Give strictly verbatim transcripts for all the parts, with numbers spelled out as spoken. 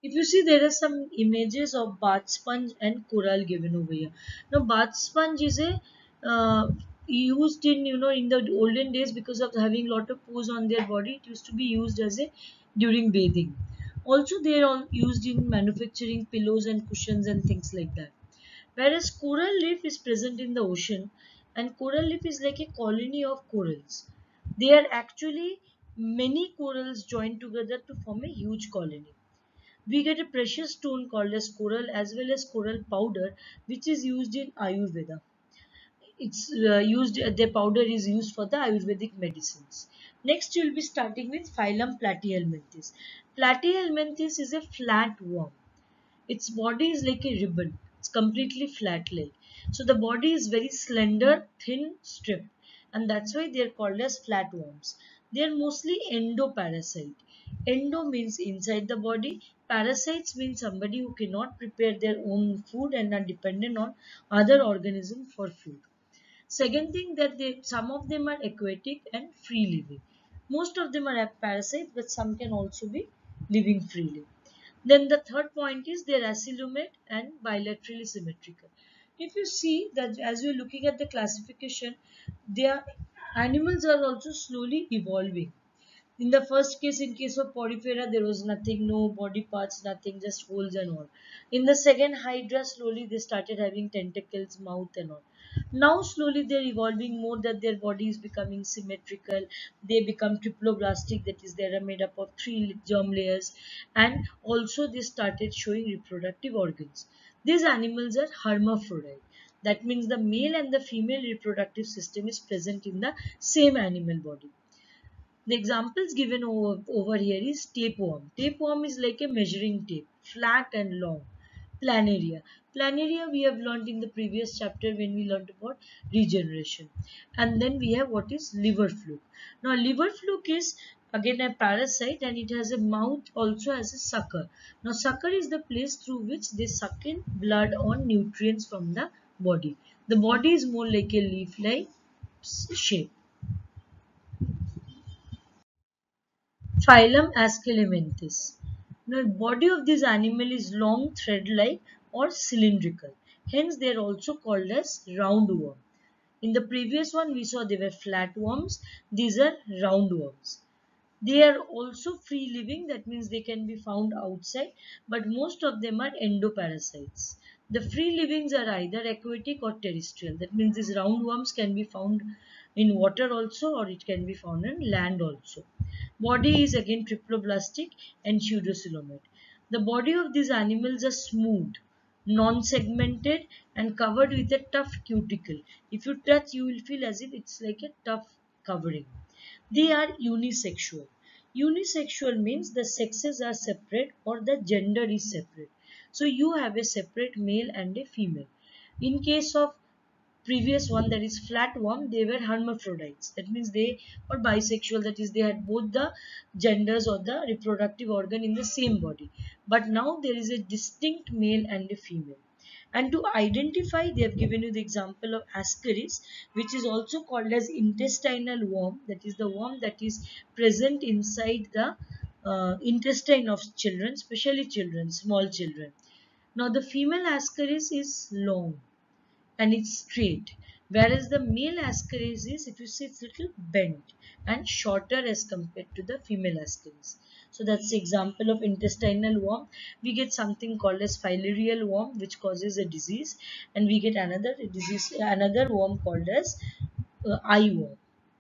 If you see, there are some images of bath sponge and coral given over here. Now bath sponge is a uh, used in, you know, in the olden days, because of having lot of pores on their body, it used to be used as a during bathing. Also they are all used in manufacturing pillows and cushions and things like that. Whereas coral reef is present in the ocean, and coral reef is like a colony of corals. They are actually many corals joined together to form a huge colony. We get a precious stone called as coral, as well as coral powder, which is used in Ayurveda. It's uh, used, the powder is used for the Ayurvedic medicines. Next, you'll be starting with phylum Platyhelminthes. Platyhelminthes is a flat worm. Its body is like a ribbon. It's completely flat like. So the body is very slender, thin, stripped, and that's why they are called as flatworms. They are mostly endoparasite. Endo means inside the body. Parasites means somebody who cannot prepare their own food and are dependent on other organisms for food. Second thing, that they, some of them are aquatic and free living. Most of them are parasites, but some can also be living freely. Then the third point is they are acylomate and bilaterally symmetrical. If you see that, as you are looking at the classification, their animals are also slowly evolving. In the first case, in case of Porifera, there was nothing, no body parts, nothing, just holes and all. In the second Hydra, slowly they started having tentacles, mouth and all. Now slowly they're evolving more, that their body is becoming symmetrical. They become triploblastic, that is, they are made up of three germ layers, and also they started showing reproductive organs. These animals are hermaphrodite. That means the male and the female reproductive system is present in the same animal body. The examples given over, over here is tapeworm. Tapeworm is like a measuring tape, flat and long. Planaria. Planaria we have learned in the previous chapter when we learned about regeneration. And then we have what is liver fluke. Now liver fluke is again a parasite, and it has a mouth also as a sucker. Now sucker is the place through which they suck in blood or nutrients from the body. The body is more like a leaf-like shape. Phylum Aschelinthes. Now, the body of this animal is long, thread-like or cylindrical. Hence, they are also called as roundworm. In the previous one, we saw they were flatworms. These are roundworms. They are also free living, that means they can be found outside, but most of them are endoparasites. The free livings are either aquatic or terrestrial. That means these roundworms can be found in water also, or it can be found in land also. Body is again triploblastic and pseudocoelomate. The body of these animals are smooth, non-segmented and covered with a tough cuticle. If you touch, you will feel as if it's like a tough covering. They are unisexual. Unisexual means the sexes are separate or the gender is separate. So you have a separate male and a female. In case of previous one, that is flatworm, they were hermaphrodites. That means they were bisexual, that is they had both the genders or the reproductive organ in the same body. But now there is a distinct male and a female. And to identify, they have given you the example of Ascaris, which is also called as intestinal worm. That is the worm that is present inside the uh, intestine of children, especially children, small children. Now the female Ascaris is long and it's straight, whereas the male Ascaris is, if you see, it's little bent and shorter as compared to the female Ascaris. So that's the example of intestinal worm. We get something called as filarial worm, which causes a disease, and we get another disease, another worm called as uh, eye worm.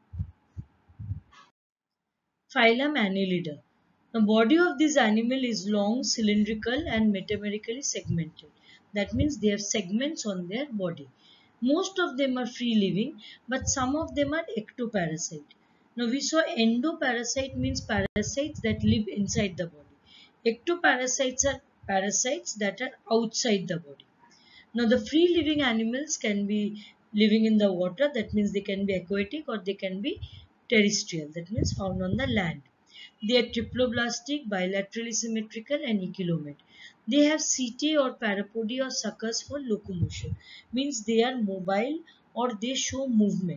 Phylum Annelida. The body of this animal is long, cylindrical and metamerically segmented. That means they have segments on their body. Most of them are free living, but some of them are ectoparasite. Now we saw endoparasite means parasites that live inside the body. Ectoparasites are parasites that are outside the body. Now the free living animals can be living in the water, that means they can be aquatic, or they can be terrestrial, that means found on the land. They are triploblastic, bilaterally symmetrical and echelomate. They have setae or parapody or suckers for locomotion, means they are mobile or they show movement.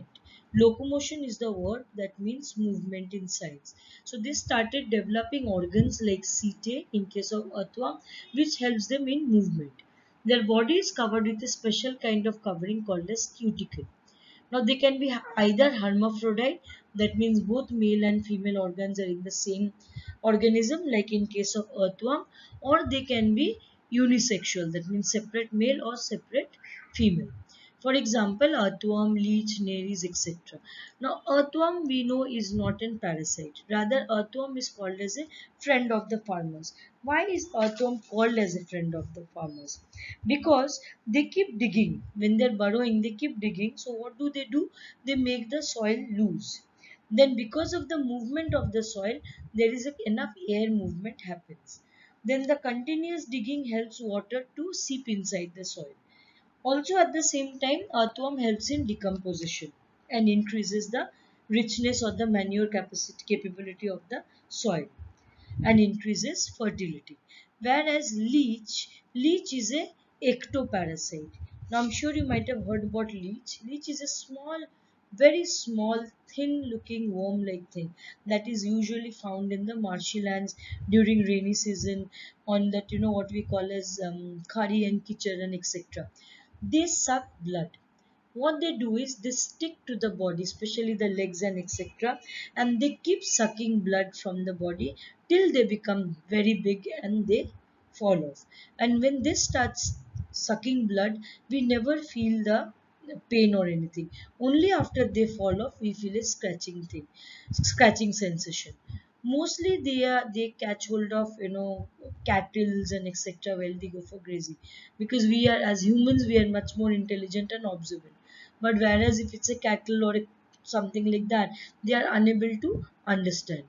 Locomotion is the word that means movement in science. So they started developing organs like setae in case of earthworm, which helps them in movement. Their body is covered with a special kind of covering called as cuticle. Now they can be either hermaphrodite, that means both male and female organs are in the same organism, like in case of earthworm, or they can be unisexual, that means separate male or separate female. For example, earthworm, leech, nares, et cetera. Now, earthworm we know is not a parasite. Rather, earthworm is called as a friend of the farmers. Why is earthworm called as a friend of the farmers? Because they keep digging. When they're burrowing, they keep digging. So, what do they do? They make the soil loose. Then, because of the movement of the soil, there is a, enough air movement happens. Then, the continuous digging helps water to seep inside the soil. Also, at the same time, earthworm helps in decomposition and increases the richness or the manure capacity capability of the soil and increases fertility. Whereas leech, leech is a ectoparasite. Now I'm sure you might have heard about leech. Leech is a small, very small, thin looking worm like thing that is usually found in the marshy lands during rainy season on that, you know, what we call as um, khari and kichar and et cetera. They suck blood. What they do is they stick to the body, especially the legs and et cetera, and they keep sucking blood from the body till they become very big and they fall off. And when this starts sucking blood, we never feel the pain or anything. Only after they fall off, we feel a scratching thing, scratching sensation. Mostly they are they catch hold of, you know, cattles and et cetera while they go for grazing, because we are, as humans, we are much more intelligent and observant. But whereas if it's a cattle or a, something like that, they are unable to understand.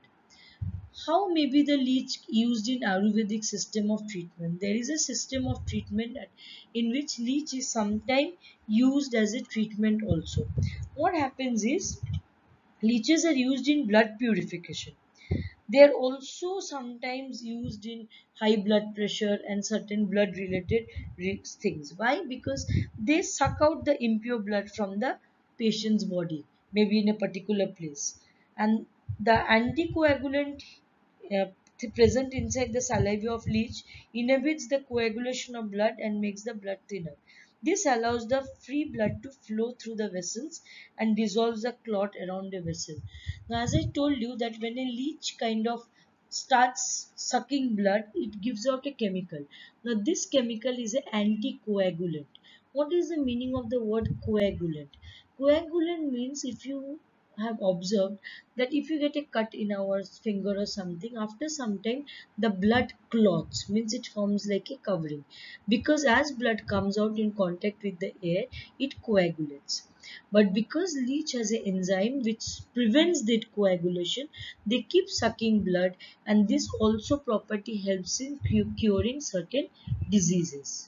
How may be the leech used in Ayurvedic system of treatment? There is a system of treatment at- in which leech is sometimes used as a treatment also. What happens is leeches are used in blood purification. They are also sometimes used in high blood pressure and certain blood related things. Why? Because they suck out the impure blood from the patient's body, maybe in a particular place. And the anticoagulant uh, present inside the saliva of leech inhibits the coagulation of blood and makes the blood thinner. This allows the free blood to flow through the vessels and dissolves the clot around the vessel. Now, as I told you that when a leech kind of starts sucking blood, it gives out a chemical. Now, this chemical is an anticoagulant. What is the meaning of the word coagulant? Coagulant means, if you have observed that if you get a cut in our finger or something, after some time the blood clots, means it forms like a covering, because as blood comes out in contact with the air, it coagulates. But because leech has an enzyme which prevents that coagulation, they keep sucking blood, and this also property helps in curing certain diseases.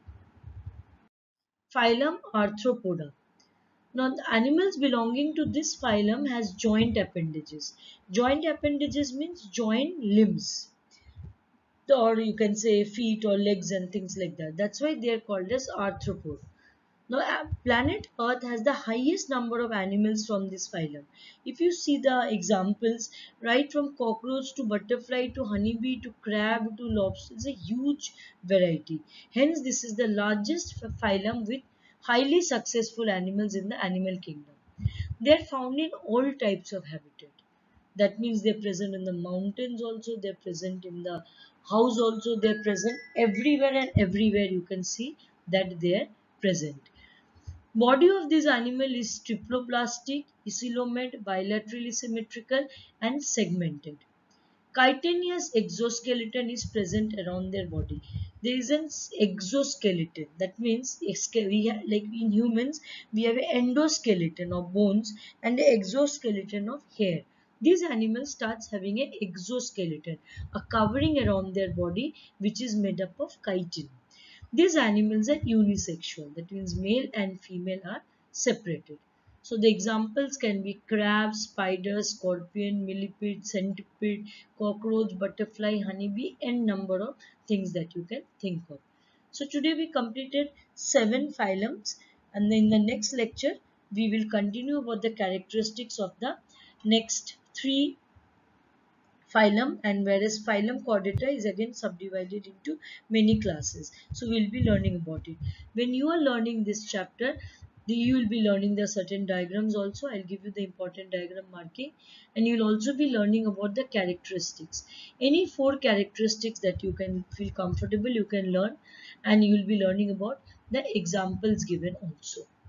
Phylum Arthropoda. Now, the animals belonging to this phylum has joint appendages. Joint appendages means joint limbs, or you can say feet or legs and things like that. That's why they are called as arthropod. Now, uh, planet Earth has the highest number of animals from this phylum. If you see the examples, right from cockroach to butterfly to honeybee to crab to lobster, it's a huge variety. Hence, this is the largest phylum with highly successful animals in the animal kingdom. They are found in all types of habitat. That means they're present in the mountains also, they're present in the house also, they're present everywhere, and everywhere you can see that they're present. Body of this animal is triploplastic, coelomate, bilaterally symmetrical and segmented. Chitinous exoskeleton is present around their body. There is an exoskeleton. That means we have, like in humans, we have an endoskeleton of bones and an exoskeleton of hair. These animals starts having an exoskeleton, a covering around their body which is made up of chitin. These animals are unisexual, that means male and female are separated. So the examples can be crab, spider, scorpion, millipede, centipede, cockroach, butterfly, honeybee, and number of things that you can think of. So today we completed seven phylums, and then in the next lecture we will continue about the characteristics of the next three phylum, and whereas phylum Chordata is again subdivided into many classes. So we'll be learning about it. When you are learning this chapter, the, you will be learning the certain diagrams also. I'll give you the important diagram marking, and you'll also be learning about the characteristics. Any four characteristics that you can feel comfortable, you can learn, and you'll be learning about the examples given also.